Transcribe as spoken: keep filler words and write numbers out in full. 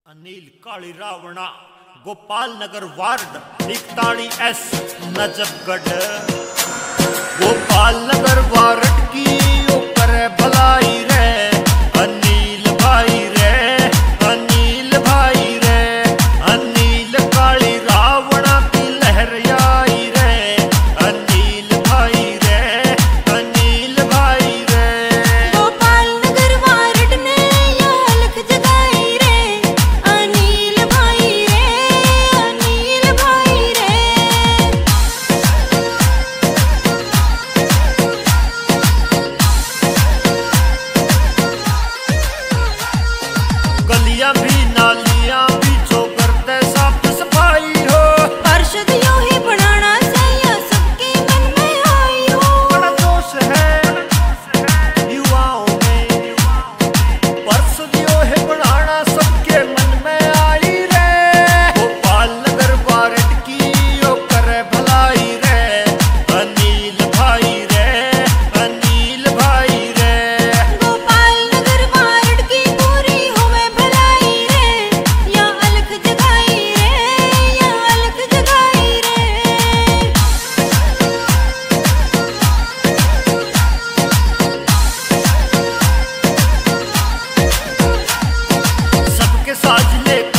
अनिल काली रावणा गोपाल नगर वार्ड इकताली एस नजफगढ़ गोपाल नगर वार्ड की ऊपर भलाई रे अनिल भाई रे अनिल भाई रे अनिल काली रावणा की लहर आई रे अनिल भाई रे अनिल भाई रे गोपाल नगर वार्ड ने ये अलख जगाई रे अनिल भाई रे अनिल भाई रे गलियां भी नालियां भी जो करते साफ सफाई हो पार्षद यूं ही बनाना चाहिए सबके मन में आई हो बड़ा जोश है युवाओं में पार्षद यूं ही बनाना सबके मन में आई रे गोपाल नगर वार्ड की ओ करे भलाई रे अनिल भाई रे अनिल भाई रे गोपाल नगर वार्ड की पूरी होवे भलाई रे या अलख जगाई रे या अलख जगाई रे सबके साज लेके